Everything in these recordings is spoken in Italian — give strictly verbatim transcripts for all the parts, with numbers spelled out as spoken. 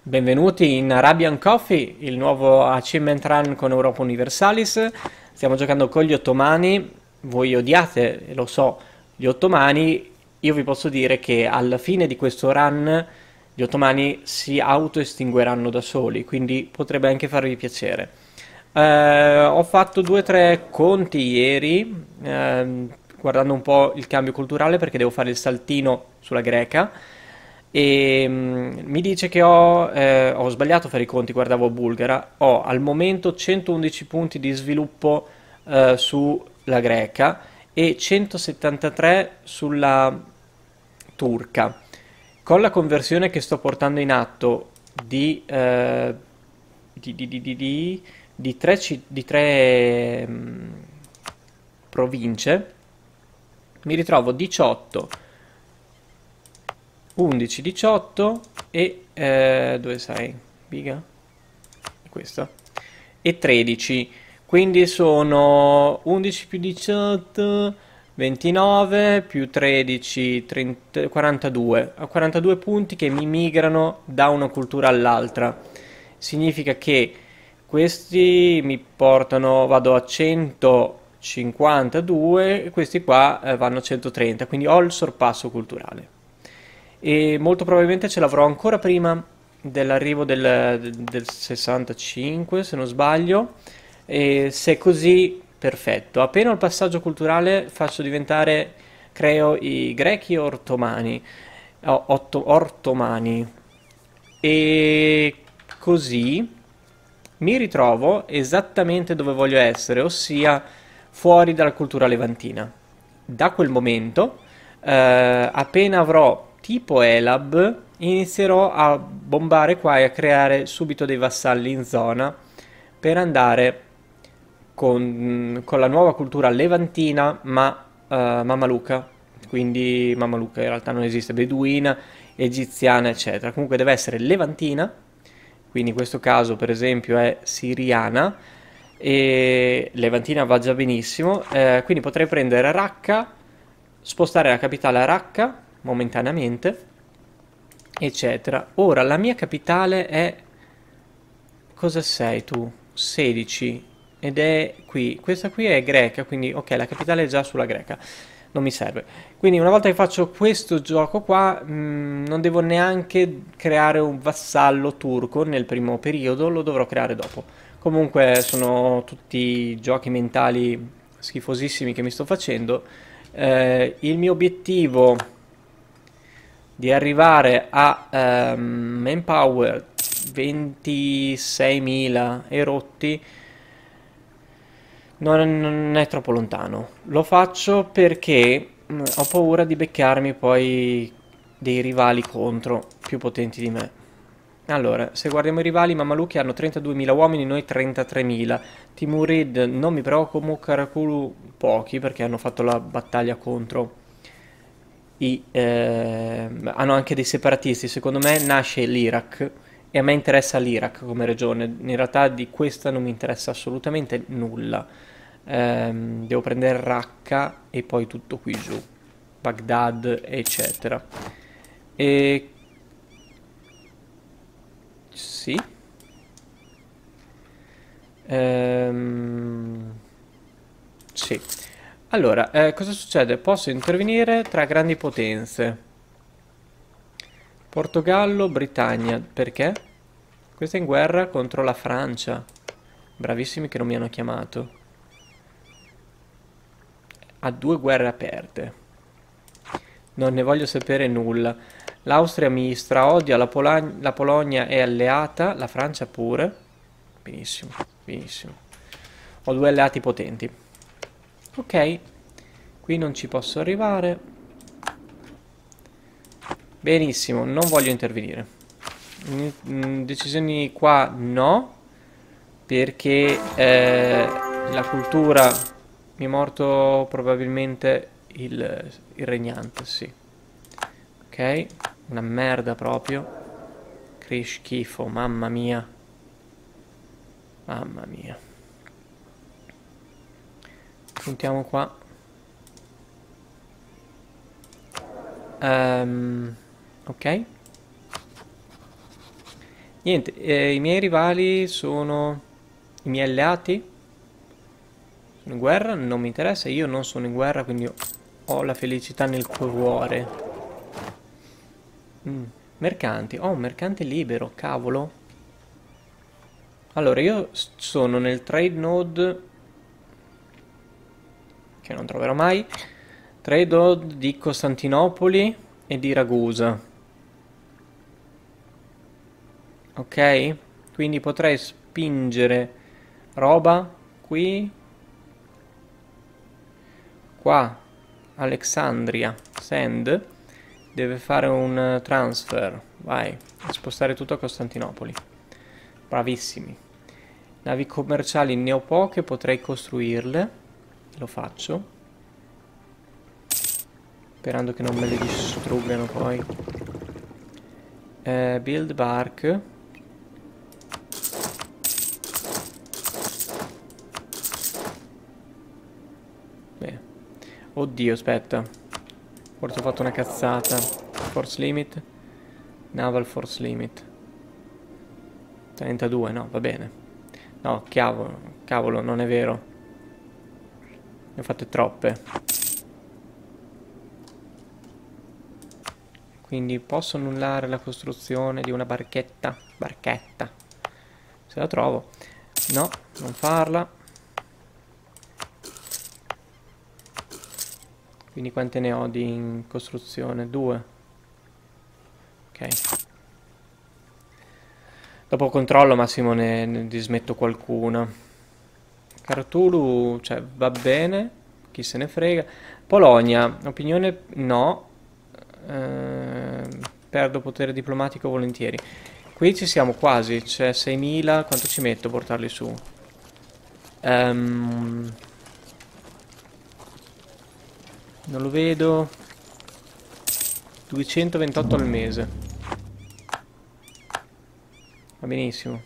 Benvenuti in Arabian Coffee, il nuovo achievement run con Europa Universalis. Stiamo giocando con gli ottomani. Voi odiate, lo so, gli ottomani. Io vi posso dire che alla fine di questo run gli ottomani si autoestingueranno da soli, quindi potrebbe anche farvi piacere. Eh, ho fatto due o tre conti ieri, ehm, guardando un po' il cambio culturale perché devo fare il saltino sulla greca e mm, mi dice che ho, eh, ho sbagliato a fare i conti, guardavo bulgara, ho al momento centoundici punti di sviluppo eh, sulla greca e centosettantatré sulla turca. Con la conversione che sto portando in atto di, eh, di, di, di, di, di, di tre, ci- di tre, mm, province, mi ritrovo diciotto, undici, diciotto e... eh, dove sei? Biga? Questo? E tredici. Quindi sono undici più diciotto, ventinove più tredici, trenta, quarantadue. Ho quarantadue punti che mi migrano da una cultura all'altra. Significa che questi mi portano, vado a centocinquantadue e questi qua eh, vanno a centotrenta, quindi ho il sorpasso culturale e molto probabilmente ce l'avrò ancora prima dell'arrivo del, del sessantacinque, se non sbaglio. E se è così, perfetto. Appena ho il passaggio culturale, faccio diventare, creo i grechi ortomani, o- otto- ortomani, e così mi ritrovo esattamente dove voglio essere, ossia fuori dalla cultura levantina. Da quel momento, eh, appena avrò tipo Elab, inizierò a bombare qua e a creare subito dei vassalli in zona per andare con, con la nuova cultura levantina, ma eh, Mamaluca. Quindi Mamaluca in realtà non esiste, beduina, egiziana, eccetera. Comunque deve essere levantina, quindi in questo caso per esempio è siriana e levantina va già benissimo, eh, quindi potrei prendere Raqqa, spostare la capitale a Raqqa momentaneamente, eccetera. Ora la mia capitale è... Cosa sei tu? sedici ed è qui. Questa qui è greca, quindi ok, la capitale è già sulla greca. Non mi serve. Quindi una volta che faccio questo gioco qua, mh, non devo neanche creare un vassallo turco nel primo periodo, lo dovrò creare dopo. Comunque sono tutti giochi mentali schifosissimi che mi sto facendo. Eh, il mio obiettivo di arrivare a ehm, manpower ventiseimila e rotti non, non è troppo lontano. Lo faccio perché mh, ho paura di beccarmi poi dei rivali contro più potenti di me. Allora, se guardiamo i rivali, i Mamaluchi hanno trentaduemila uomini, noi trentatremila. Timurid non mi preoccupo, Karakulu pochi perché hanno fatto la battaglia contro i, eh, hanno anche dei separatisti. Secondo me nasce l'Iraq e a me interessa l'Iraq come regione. In realtà di questa non mi interessa assolutamente nulla. Ehm, devo prendere Raqqa e poi tutto qui giù, Baghdad, eccetera. E sì. Ehm, sì. Allora, eh, cosa succede? Posso intervenire tra grandi potenze. Portogallo, Britannia, perché? Questa è in guerra contro la Francia. Bravissimi che non mi hanno chiamato. Ha due guerre aperte. Non ne voglio sapere nulla. L'Austria mi straodia, la, Pola- la Polonia è alleata, la Francia pure. Benissimo, benissimo. Ho due alleati potenti. Ok, qui non ci posso arrivare. Benissimo, non voglio intervenire. Mm, mm, decisioni qua no, perché eh, la cultura mi è morto probabilmente il, il regnante, sì. Ok, una merda proprio. Che schifo, mamma mia. Mamma mia. Puntiamo qua. Ehm, ok. Niente, eh, i miei rivali sono i miei alleati. Sono in guerra, non mi interessa, io non sono in guerra, quindi ho la felicità nel cuore. Mm. Mercanti, ho un mercante libero, cavolo. Allora, io s- sono nel trade node, che non troverò mai, trade node di Costantinopoli e di Ragusa. Ok? Quindi potrei spingere roba qui, qua, Alexandria, send, deve fare un eh, transfer, vai, spostare tutto a Costantinopoli. Bravissimi. Navi commerciali ne ho poche, potrei costruirle, lo faccio, sperando che non me le distruggano poi. Eh, build bark. Bene. Oddio, aspetta. Forse ho fatto una cazzata. Force limit. Naval force limit. trentadue, no, va bene. No, cavolo, cavolo, non è vero. Ne ho fatte troppe. Quindi posso annullare la costruzione di una barchetta. Barchetta. Se la trovo. No, non farla. Quindi quante ne ho di in costruzione? Due. Ok. Dopo controllo, massimo ne, ne dismetto qualcuna. Cartulu, cioè, va bene. Chi se ne frega. Polonia, opinione no. Ehm, perdo potere diplomatico volentieri. Qui ci siamo quasi. C'è seimila. Quanto ci metto a portarli su? Ehm, non lo vedo. duecentoventotto al mese. Va benissimo.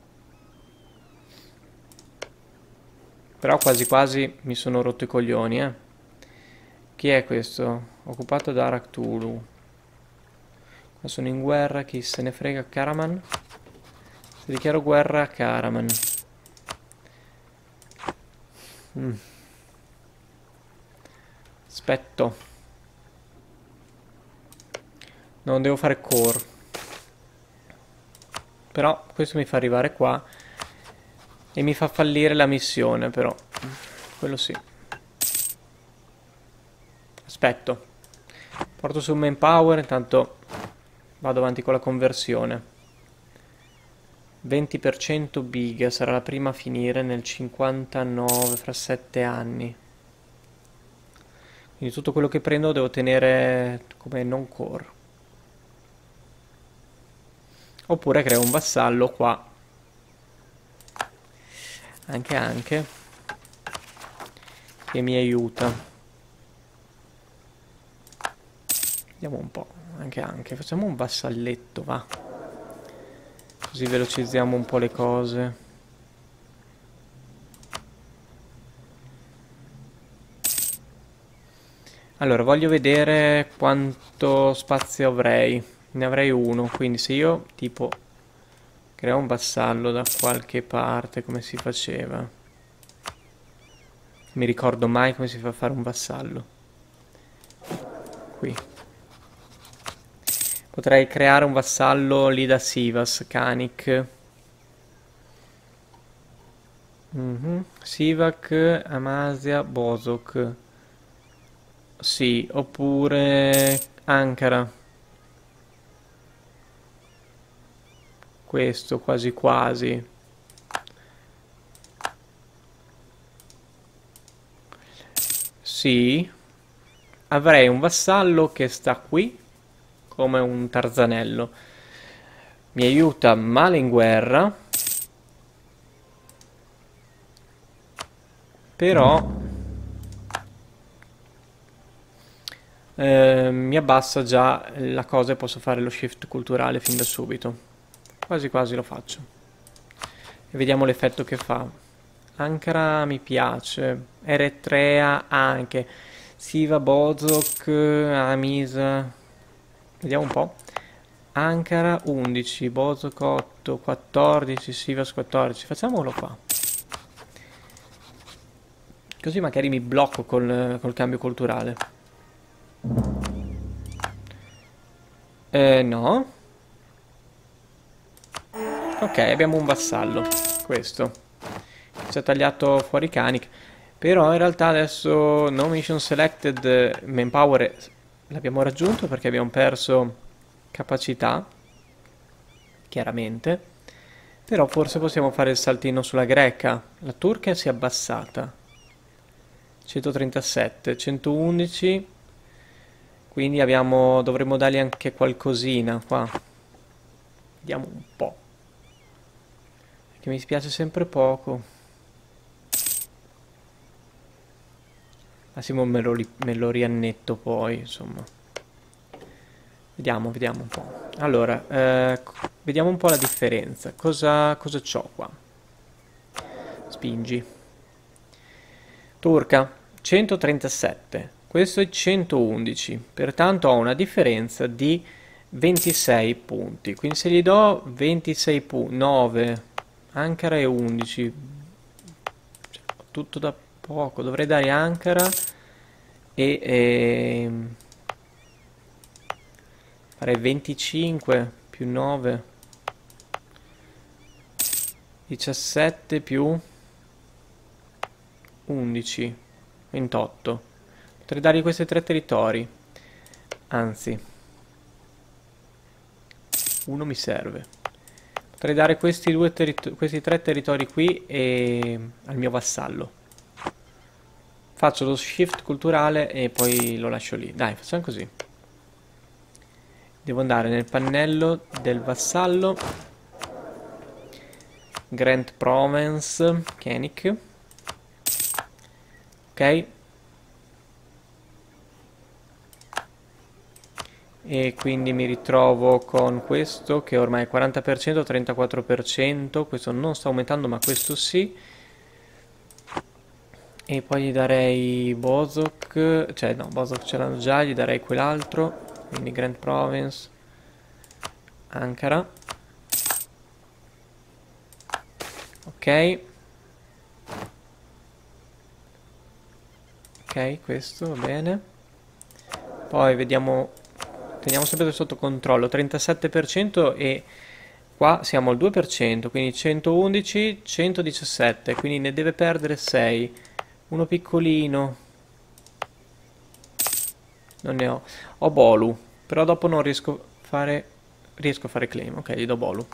Però quasi quasi mi sono rotto i coglioni, eh. Chi è questo? Occupato da Araktulu. Qua sono in guerra, chi se ne frega? Karaman? Dichiaro guerra a Karaman. Mm. Aspetto. Non devo fare core. Però questo mi fa arrivare qua. E mi fa fallire la missione, però. Quello sì. Aspetto. Porto su manpower, intanto vado avanti con la conversione. venti per cento biga, sarà la prima a finire nel cinquantanove, fra sette anni. Quindi tutto quello che prendo devo tenere come non core. Oppure creo un vassallo qua. Anche anche. Che mi aiuta. Vediamo un po'. Anche anche. Facciamo un vassalletto, va. Così velocizziamo un po' le cose. Allora, voglio vedere quanto spazio avrei. Ne avrei uno, quindi se io tipo creo un vassallo da qualche parte, come si faceva? Non mi ricordo mai come si fa a fare un vassallo. Qui. Potrei creare un vassallo lì da Sivas, Kanik. Mhm. Sivak, Amasya, Bozok. Sì, oppure Ankara. Questo quasi quasi. Sì. Avrei un vassallo che sta qui, come un tarzanello. Mi aiuta male in guerra. Però eh, mi abbassa già la cosa e posso fare lo shift culturale fin da subito. Quasi quasi lo faccio. E vediamo l'effetto che fa. Ankara mi piace. Eritrea anche. Siva, Bozok, Amisa. Vediamo un po'. Ankara undici, Bozok otto, quattordici, Sivas quattordici. Facciamolo qua. Così magari mi blocco col, col cambio culturale. Eh, no. Ok, abbiamo un vassallo. Questo. Ci ha tagliato fuori i cani. Però in realtà adesso no mission selected, manpower l'abbiamo raggiunto perché abbiamo perso capacità. Chiaramente. Però forse possiamo fare il saltino sulla greca. La turca si è abbassata. centotrentasette, centoundici. Quindi abbiamo, dovremmo dargli anche qualcosina qua. Vediamo un po'. Perché mi spiace sempre poco. Massimo me lo, ri- me lo riannetto poi, insomma. Vediamo, vediamo un po'. Allora, eh, vediamo un po' la differenza. Cosa, cosa c'ho qua? Spingi. Turca, centotrentasette. Questo è centoundici. Pertanto ho una differenza di ventisei punti. Quindi se gli do ventisei punti, nove, Ankara è undici. Cioè, tutto da poco. Dovrei dare Ankara e... e farei venticinque più nove, diciassette più undici, ventotto. Potrei dargli questi tre territori. Anzi, uno mi serve. Potrei dare questi, due questi tre territori qui e... al mio vassallo. Faccio lo shift culturale e poi lo lascio lì. Dai, facciamo così. Devo andare nel pannello del vassallo. Grand Province, Kenik. Ok. E quindi mi ritrovo con questo che ormai è quaranta per cento, trentaquattro per cento. Questo non sta aumentando, ma questo sì. E poi gli darei Bozok. Cioè no, Bozok ce l'hanno già, gli darei quell'altro. Quindi Grand Province, Ankara. Ok. Ok, questo va bene. Poi vediamo, teniamo sempre sotto controllo, trentasette per cento e qua siamo al due per cento, quindi centoundici, centodiciassette, quindi ne deve perdere sei. Uno piccolino. Non ne ho. Ho Bolu, però dopo non riesco a fare... Riesco a fare claim, ok, gli do Bolu.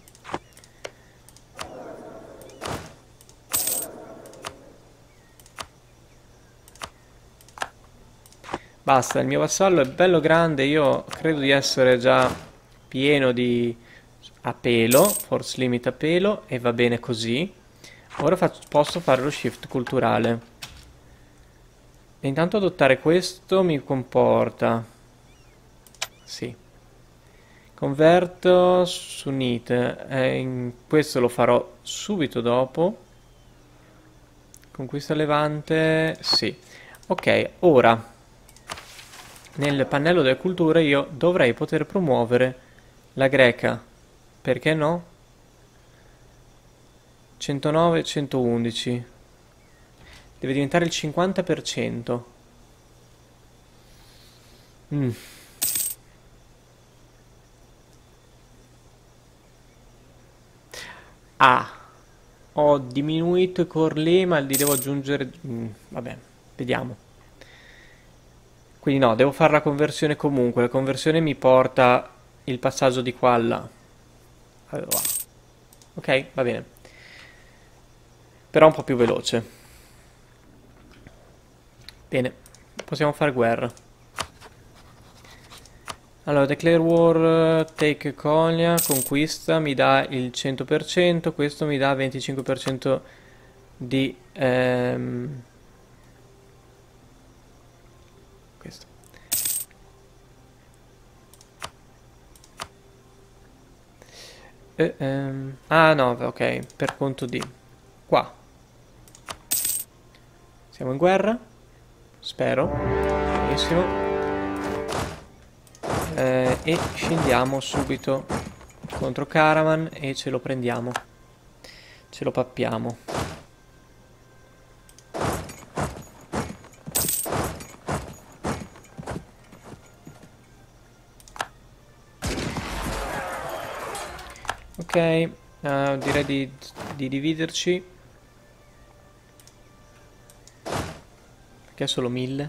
Basta, il mio vassallo è bello grande, io credo di essere già pieno di... a pelo, force limit a pelo, e va bene così. Ora faccio, posso fare lo shift culturale. E intanto adottare questo mi comporta... Sì. Converto sunnite. Eh, in questo lo farò subito dopo. Conquista levante, sì. Ok, ora nel pannello delle culture io dovrei poter promuovere la greca. Perché no? centonove, centoundici. Deve diventare il cinquanta per cento. Mm. Ah, ho diminuito i corlì, ma li devo aggiungere... mm, vabbè, vediamo. Quindi no, devo fare la conversione comunque. La conversione mi porta il passaggio di qua a là. Allora, ok, va bene. Però un po' più veloce. Bene, possiamo fare guerra. Allora, declare war, take Konya, conquista, mi dà il cento per cento, questo mi dà il venticinque per cento di... Ehm, questo. Eh, ehm, ah no, ok, per conto di... Qua. Siamo in guerra? Spero. Benissimo. eh, e scendiamo subito contro Caravan e ce lo prendiamo, ce lo pappiamo. Ok, uh, direi di, di dividerci, perché è solo mille.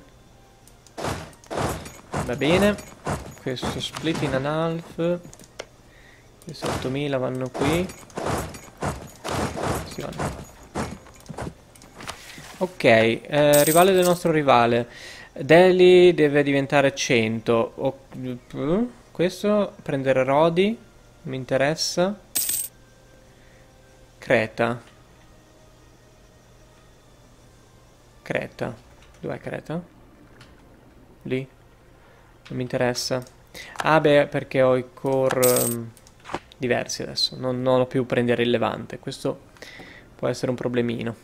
Va bene, questo split in an half, questi ottomila vanno qui. Sì, vanno. Ok, eh, rivale del nostro rivale. Delhi deve diventare cento. O- questo, prendere Rodi, mi interessa. Creta. Creta. Dov'è Creta? Lì. Non mi interessa. Ah beh, perché ho i core um, diversi adesso. Non, non ho più prendere rilevante. Questo può essere un problemino.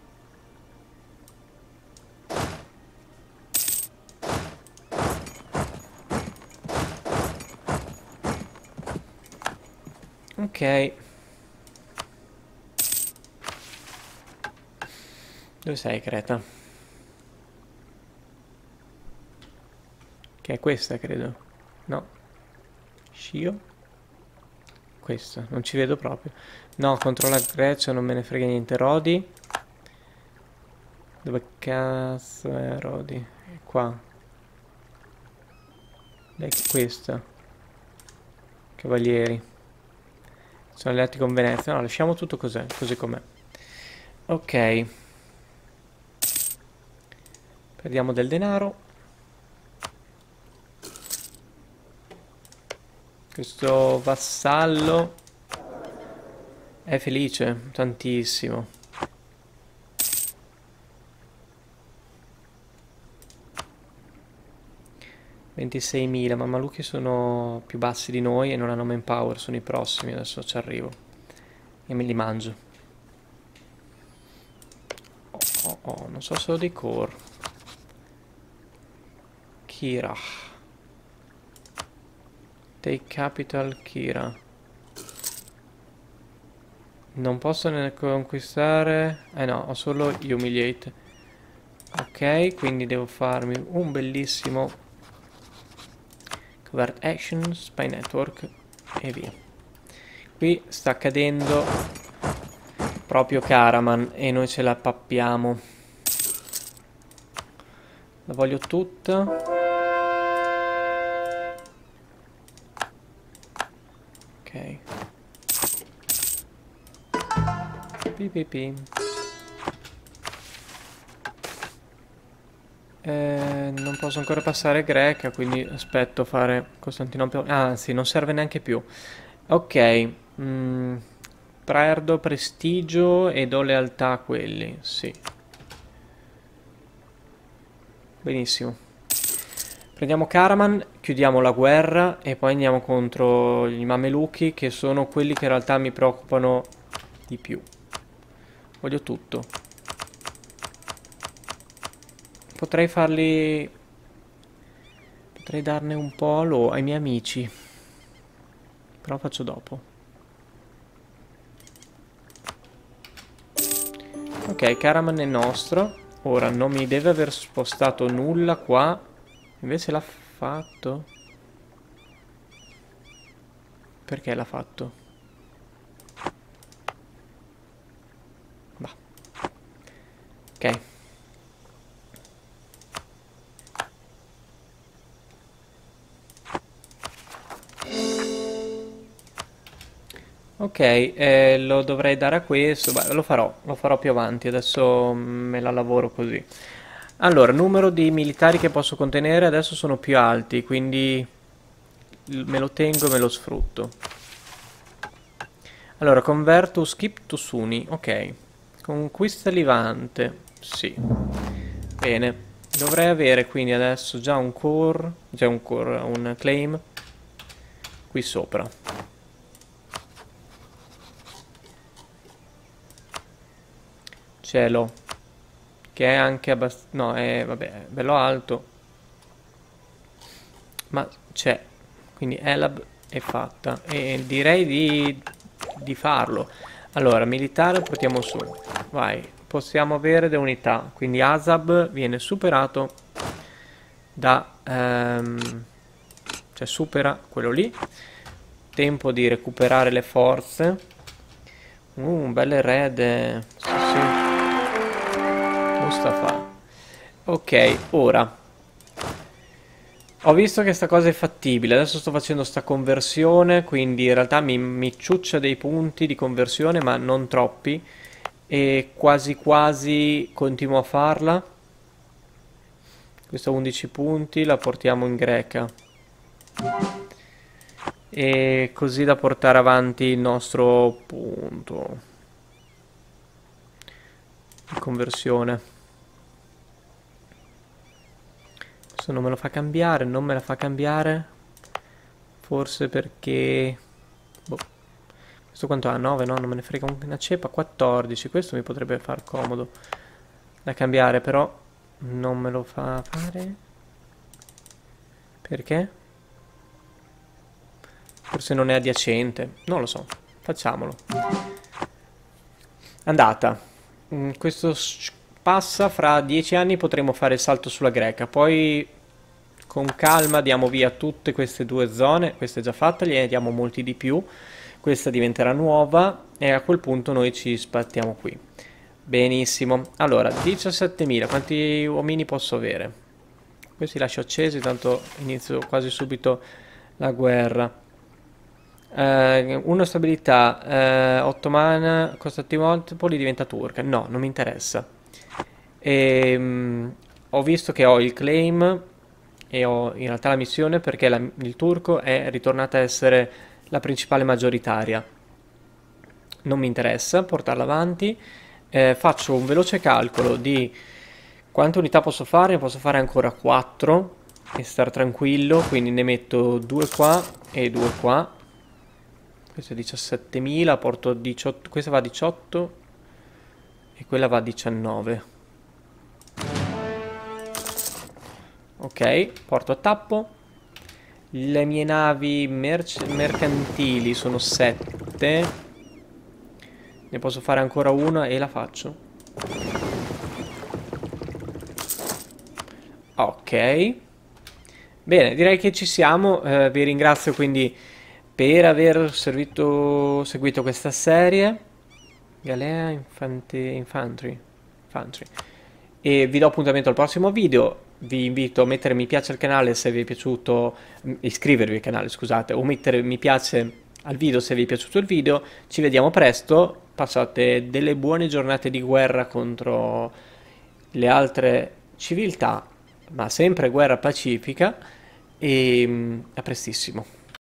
Ok. Dove sei, Creta? Che è questa, credo. No. Scio? Questa, non ci vedo proprio. No, contro la Grecia non me ne frega niente. Rodi. Dove cazzo è Rodi? È qua. Dai, questa. Cavalieri. Sono alleati con Venezia. No, lasciamo tutto così, così com'è. Ok. Perdiamo del denaro. Questo vassallo è felice, tantissimo. ventiseimila, ma Maluchi sono più bassi di noi e non hanno manpower, sono i prossimi, adesso ci arrivo. E me li mangio. Oh, oh, oh, non so se ho dei core. Kira. Take capital Kira. Non posso ne conquistare. Eh no, ho solo humiliate. Ok, quindi devo farmi un bellissimo covert action, spy network e via. Qui sta cadendo proprio Caraman e noi ce la pappiamo. La voglio tutta. Ok. Pi pi pi. Eh, non posso ancora passare greca, quindi aspetto fare Costantinopoli. Ah, sì, non serve neanche più. Ok. Mm, perdo prestigio e do lealtà a quelli. Sì. Benissimo. Prendiamo Karaman, chiudiamo la guerra e poi andiamo contro gli Mameluchi, che sono quelli che in realtà mi preoccupano di più. Voglio tutto. Potrei farli... Potrei darne un po' lo- ai miei amici. Però faccio dopo. Ok, Karaman è nostro. Ora non mi deve aver spostato nulla qua. Invece l'ha fatto. Perché l'ha fatto? Bah. Ok. Ok, eh, lo dovrei dare a questo. Beh, lo farò, lo farò più avanti. Adesso me la lavoro così. Allora, numero di militari che posso contenere adesso sono più alti, quindi me lo tengo e me lo sfrutto. Allora, convert to skip to Suni. Ok. Conquista Levante. Sì. Bene. Dovrei avere quindi adesso già un core, già un core, un claim qui sopra. Cielo. Che è anche abbastanza... No, è, vabbè, è bello alto. Ma c'è. quindi Elab è fatta e direi di, di farlo. Allora, militare portiamo su, vai, possiamo avere le unità, quindi Asab viene superato da, ehm, cioè supera quello lì, tempo di recuperare le forze, uh, un bel erede, sì sì, Mustafa, ok, ora, ho visto che sta cosa è fattibile, adesso sto facendo sta conversione, quindi in realtà mi, mi ciuccia dei punti di conversione, ma non troppi, e quasi quasi continuo a farla. Questa undici punti la portiamo in greca. E così da portare avanti il nostro punto di conversione. Questo non me lo fa cambiare, non me la fa cambiare. Forse perché... boh. Questo quanto ha? nove? No, non me ne frega una ceppa. quattordici. Questo mi potrebbe far comodo da cambiare, però non me lo fa fare. Perché? Forse non è adiacente. Non lo so. Facciamolo. Andata. Mm, Questo s- passa, fra dieci anni potremo fare il salto sulla greca. Poi con calma diamo via tutte queste due zone. Questa è già fatta, gliene diamo molti di più. Questa diventerà nuova e a quel punto noi ci sbattiamo qui. Benissimo. Allora, diciassettemila. Quanti uomini posso avere? Questi lascio accesi, tanto inizio quasi subito la guerra. Eh, una stabilità eh, ottomana, Costantinopoli diventa turca. No, non mi interessa. E, ho visto che ho il claim e ho in realtà la missione perché la- il turco è ritornata a essere la principale maggioritaria. Non mi interessa portarla avanti. Eh, faccio un veloce calcolo di quante unità posso fare. Ne posso fare ancora quattro e star tranquillo. Quindi ne metto due qua e due qua. Questo è diciassettemila, porto diciotto, questa va a diciotto e quella va a diciannove. Ok, porto a tappo. Le mie navi merc- mercantili sono sette. Ne posso fare ancora una e la faccio. Ok. Bene, direi che ci siamo. Eh, vi ringrazio quindi per aver servito- seguito questa serie. Galea Infante- Infantry. Infantry. E vi do appuntamento al prossimo video. Vi invito a mettere mi piace al canale se vi è piaciuto, m, iscrivervi al canale, scusate, o mettere mi piace al video se vi è piaciuto il video. Ci vediamo presto. Passate delle buone giornate di guerra contro le altre civiltà, ma sempre guerra pacifica. E mm, a prestissimo.